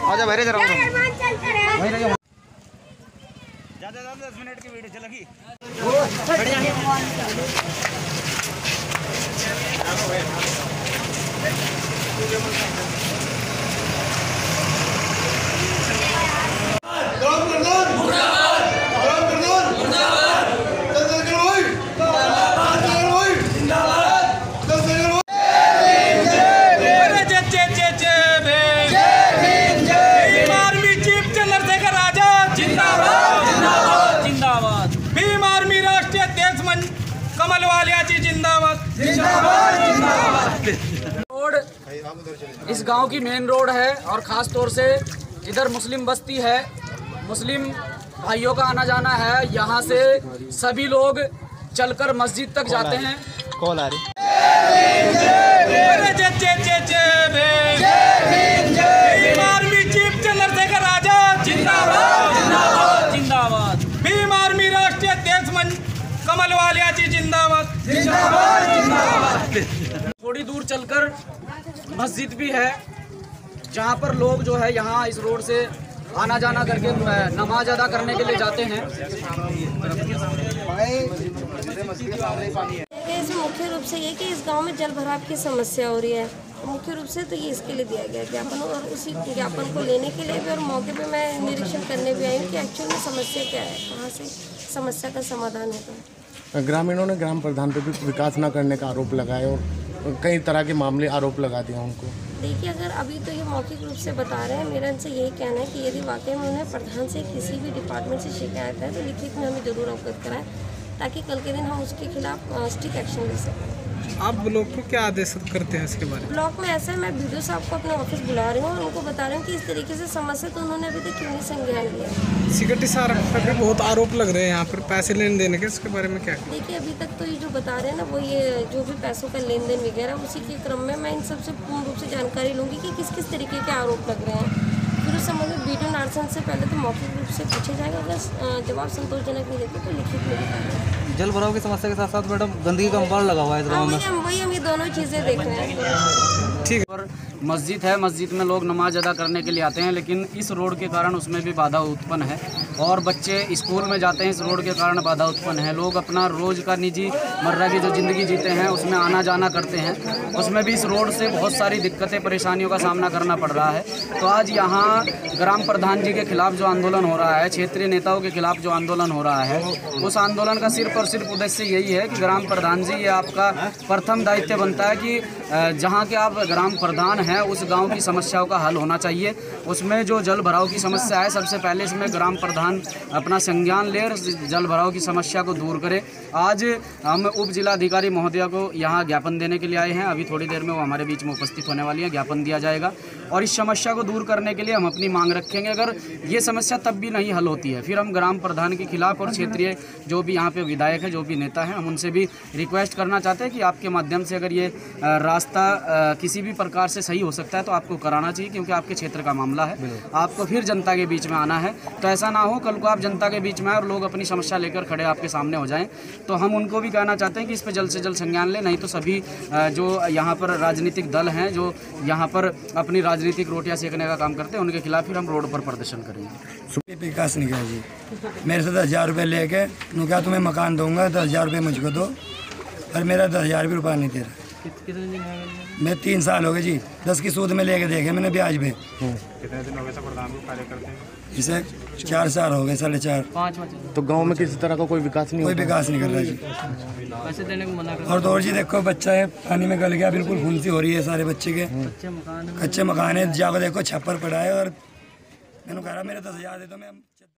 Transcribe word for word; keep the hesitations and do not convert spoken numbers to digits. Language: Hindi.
आजा भरे जरा वहीं रहिए। ज्यादा ज्यादा दस मिनट की वीडियो चलेगी। कमल वालियाची जिंदाबाद जिंदाबाद। रोड इस गांव की मेन रोड है और ख़ास तौर से इधर मुस्लिम बस्ती है, मुस्लिम भाइयों का आना जाना है। यहाँ से सभी लोग चलकर मस्जिद तक जाते हैं। कॉल आ रही जिंदाबाद। भीम आर्मी राष्ट्रीय अध्यक्ष कमल वालियाची जिंदाबाद जिंदाबाद जिंदाबाद। थोड़ी दूर चलकर मस्जिद भी है जहाँ पर लोग जो है यहाँ इस रोड से आना जाना करके नमाज अदा करने के लिए जाते हैं। इसमें मुख्य रूप से ये कि इस गांव में जल भराव की समस्या हो रही है, मुख्य रूप से तो ये इसके लिए दिया गया ज्ञापन, और उसी ज्ञापन को लेने के लिए भी और मौके पे मैं निरीक्षण करने भी आई हूँ कि एक्चुअल में समस्या क्या है, कहाँ से समस्या का समाधान होगा। ग्रामीणों ने ग्राम प्रधान पर भी विकास न करने का आरोप लगाया और कई तरह के मामले आरोप लगा दिया उनको। देखिए, अगर अभी तो ये मौखिक रूप से बता रहे हैं, मेरा इनसे यही कहना है कि यदि वाकई में उन्हें प्रधान से किसी भी डिपार्टमेंट से शिकायत है तो लिखित में हमें जरूर अवगत कराएं, ताकि कल के दिन हम उसके खिलाफ स्ट्रिक्ट एक्शन ले सकें। आप ब्लॉक को क्या आदेश करते हैं इसके बारे में? ब्लॉक में ऐसा है, मैं वीडियो साहब को अपने ऑफिस बुला रही हूँ और उनको बता रही हूँ कि इस तरीके से समस्या तो उन्होंने अभी तक क्यों नहीं संज्ञान लिया। सिक्योरिटी सार पर बहुत आरोप लग रहे हैं यहाँ पर पैसे लेन देने के, इसके बारे में क्या? देखिए, अभी तक तो ये जो बता रहे हैं ना, वो ये जो भी पैसों का लेन देन वगैरह, उसी के क्रम में मैं इन सबसे पूर्ण रूप से जानकारी लूँगी कि किस किस तरीके के आरोप लग रहे हैं। फिर उस संबंध में वीडियो नार्सन से पहले तो मौखिक रूप से पूछा जाएगा, अगर जवाब संतोषजनक नहीं देते तो लिखित में भी। जल भराव की समस्या के साथ साथ मैडम गंदगी का अंबार लगा हुआ है इस गाँव में। हम वही हम ये दोनों चीज़ें देख रहे हैं। ठीक और मस्जिद है, मस्जिद में लोग नमाज अदा करने के लिए आते हैं, लेकिन इस रोड के कारण उसमें भी बाधा उत्पन्न है और बच्चे स्कूल में जाते हैं, इस रोड के कारण बाधा उत्पन्न है। लोग अपना रोज़ का निजी मर्रा की जो ज़िंदगी जीते हैं उसमें आना जाना करते हैं, उसमें भी इस रोड से बहुत सारी दिक्कतें परेशानियों का सामना करना पड़ रहा है। तो आज यहाँ ग्राम प्रधान जी के खिलाफ जो आंदोलन हो रहा है, क्षेत्रीय नेताओं के खिलाफ जो आंदोलन हो रहा है, उस आंदोलन का सिर्फ और सिर्फ उद्देश्य यही है कि ग्राम प्रधान जी, ये आपका प्रथम दायित्व बनता है कि जहाँ के आप ग्राम प्रधान हैं उस गांव की समस्याओं का हल होना चाहिए। उसमें जो जल भराव की समस्या है, सबसे पहले इसमें ग्राम प्रधान अपना संज्ञान ले और जल भराव की समस्या को दूर करे। आज हम उप जिलाधिकारी महोदया को यहाँ ज्ञापन देने के लिए आए हैं, अभी थोड़ी देर में वो हमारे बीच में उपस्थित होने वाली है, ज्ञापन दिया जाएगा और इस समस्या को दूर करने के लिए हम अपनी मांग रखेंगे। अगर ये समस्या तब भी नहीं हल होती है, फिर हम ग्राम प्रधान के खिलाफ और क्षेत्रीय जो भी यहाँ पे विधायक है, जो भी नेता हैं, हम उनसे भी रिक्वेस्ट करना चाहते हैं कि आपके माध्यम से अगर ये रास्ता किसी भी प्रकार से सही हो सकता है तो आपको कराना चाहिए, क्योंकि आपके क्षेत्र का मामला है, आपको फिर जनता के बीच में आना है। तो ऐसा ना हो कल को आप जनता के बीच में आए और लोग अपनी समस्या लेकर खड़े आपके सामने हो जाएं। तो हम उनको भी कहना चाहते हैं कि इस पर जल्द से जल्द संज्ञान लें, नहीं तो सभी जो यहाँ पर राजनीतिक दल हैं, जो यहाँ पर अपनी राजनीतिक रोटियाँ सेकने का काम करते हैं, उनके खिलाफ फिर हम रोड पर प्रदर्शन करेंगे। विकास निकाय जी मेरे से दस हज़ार रुपये लेके क्या तुम्हें मकान दूंगा, दस हज़ार रुपये मुझको दो, और मेरा दस हज़ार भी रुपया नहीं दे रहा। मैं तीन साल हो गए जी, दस की सूद में लेके देखे मैंने ब्याज पे। कितने दिन हो गए प्रधान को कार्य करते हैं? इसे चार साल हो गए, साढ़े चार। तो गांव में किसी तरह का कोई विकास नहीं कोई विकास नहीं कर रहा जी। पैसे देने को मना कर। और तो और जी देखो, बच्चा है पानी में गल गया, बिल्कुल फुंसी हो रही है सारे बच्चे के। कच्चे मकान है, जाकर देखो छप्पर पड़ा है, और मैंने कहा मेरे दस हज़ार दे दो मैं